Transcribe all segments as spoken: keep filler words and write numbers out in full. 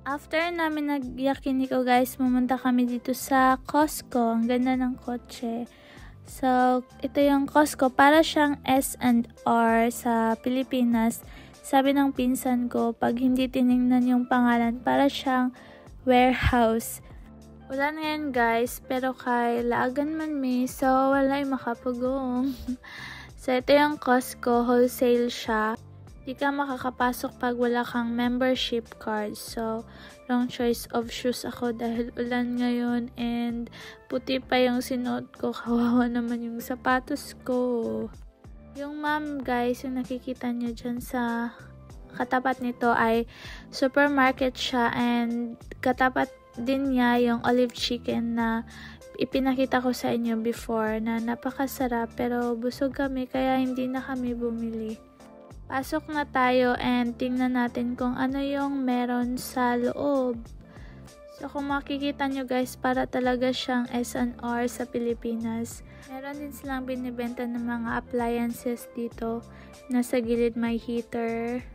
After namin nag-yakiniko guys, pumunta kami dito sa Costco. Ang ganda ng kotse. So, ito yung Costco. Para siyang S and R sa Pilipinas. Sabi ng pinsan ko, pag hindi tinignan yung pangalan, para siyang warehouse. Wala na yan guys, pero kay laagan man mi, so wala yung makapagong. So, ito yung Costco. Wholesale siya. Di ka makakapasok pag wala kang membership card. So, wrong choice of shoes ako dahil ulan ngayon and puti pa yung sinuot ko. Kawawa naman yung sapatos ko. Yung ma'am guys, yung nakikita nyo dyan sa katapat nito ay supermarket siya and katapat din niya yung olive chicken na ipinakita ko sa inyo before na napakasarap pero busog kami kaya hindi na kami bumili. Pasok na tayo and tingnan natin kung ano yung meron sa loob. So, kung makikita nyo guys, para talaga siyang S and R sa Pilipinas. Meron din silang binibenta ng mga appliances dito. Nasa gilid may heater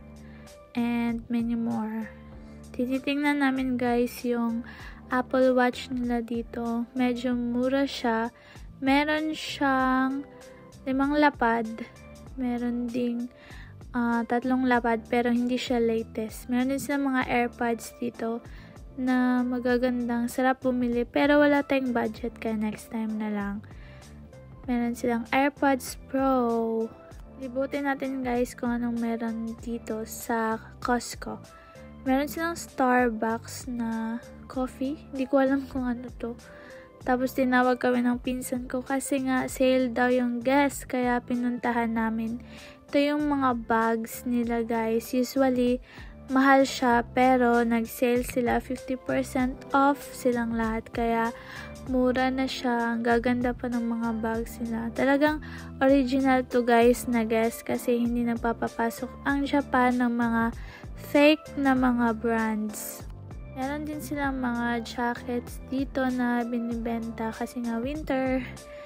and many more. Tinitingnan namin guys yung Apple Watch nila dito. Medyo mura siya. Meron siyang limang lapad. Meron ding Uh, tatlong lapad pero hindi siya latest. Meron din silang mga AirPods dito na magagandang, sarap bumili pero wala tayong budget kaya next time na lang. Meron silang AirPods Pro. Libutin natin guys kung anong meron dito sa Costco. Meron silang Starbucks na coffee. Hindi ko alam kung ano to. Tapos tinawag kami ng pinsan ko kasi nga sale daw yung guest kaya pinuntahan namin. Ito yung mga bags nila guys. Usually, mahal siya pero nag-sale sila. fifty percent off silang lahat. Kaya, mura na siya. Ang gaganda pa ng mga bags nila. Talagang original to guys na guess kasi hindi nagpapapasok ang Japan ng mga fake na mga brands. Meron din silang mga jackets dito na binibenta kasi nga winter.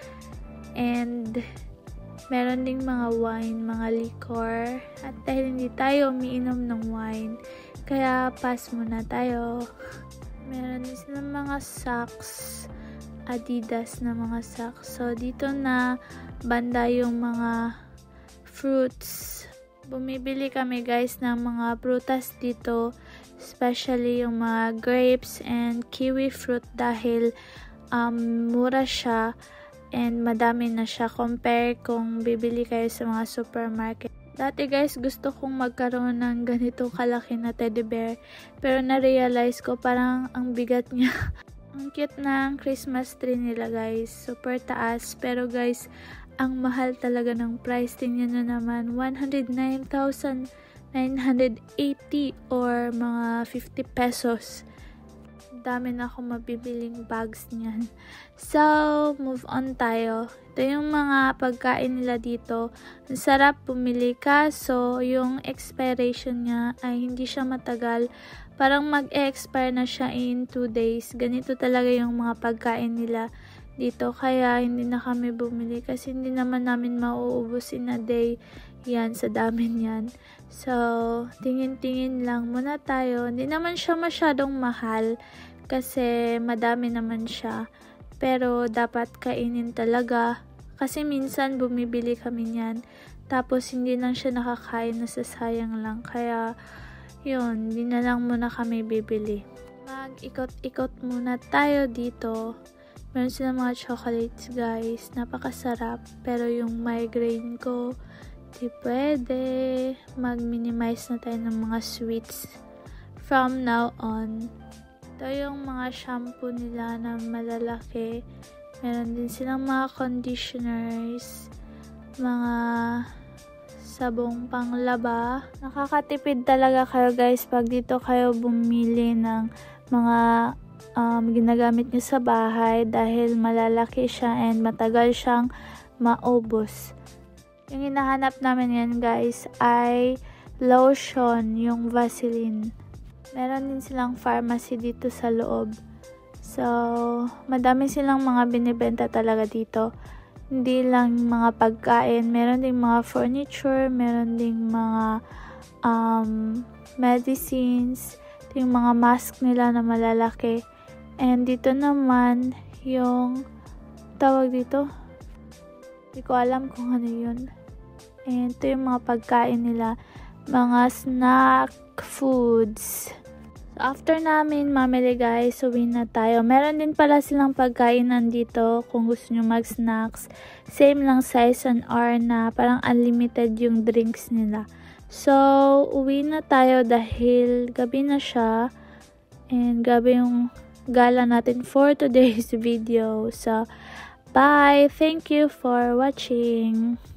And meron ding mga wine, mga liquor. At dahil hindi tayo umiinom ng wine, kaya pass muna tayo. Meron din silang mga socks, Adidas na mga socks. So, dito na banda yung mga fruits. Bumibili kami guys ng mga prutas dito. Especially yung mga grapes and kiwi fruit dahil um, mura siya. And madami na siya compare kung bibili kayo sa mga supermarket. Dati guys, gusto kong magkaroon ng ganito kalaki na teddy bear. Pero na-realize ko parang ang bigat niya. Ang cute ng Christmas tree nila guys. Super taas. Pero guys, ang mahal talaga ng price. Tingnan nyo naman, one hundred nine thousand nine hundred eighty or mga fifty pesos. Dami na akong mabibiling bags niyan. So, move on tayo. Ito yung mga pagkain nila dito. Ang sarap pumili ka. So, yung expiration niya ay hindi siya matagal. Parang mag-expire na siya in two days. Ganito talaga yung mga pagkain nila dito. Kaya, hindi na kami bumili kasi hindi naman namin mauubos in a day. Yan, sa dami niyan. So, tingin-tingin lang muna tayo. Hindi naman siya masyadong mahal. Kasi madami naman siya. Pero dapat kainin talaga. Kasi minsan bumibili kami niyan. Tapos hindi lang siya nakakain, nasasayang lang. Kaya yun, hindi na lang muna kami bibili. Mag-ikot-ikot muna tayo dito. Meron silang mga chocolates guys. Napakasarap. Pero yung migraine ko, di pwede. Mag-minimize na tayo ng mga sweets from now on. Ito yung mga shampoo nila na malalaki. Meron din silang mga conditioners, mga sabong panglaba. Nakakatipid talaga kayo guys pag dito kayo bumili ng mga um, ginagamit nyo sa bahay dahil malalaki siya and matagal siyang maubos. Yung hinahanap namin yan guys ay lotion, yung Vaseline. Meron din silang pharmacy dito sa loob. So, madami silang mga binibenta talaga dito. Hindi lang mga pagkain. Meron ding mga furniture. Meron ding mga um, medicines. Ito yung mga mask nila na malalaki. And dito naman, yung tawag dito. Hindi ko alam kung ano yun. And ito yung mga pagkain nila. Mga snack foods. So, after namin mamili guys, uwi na tayo. Meron din pala silang pagkainan dito kung gusto nyo mag-snacks. Same lang size and hour na parang unlimited yung drinks nila. So, uwi na tayo dahil gabi na siya. And gabi yung gala natin for today's video. So, bye! Thank you for watching!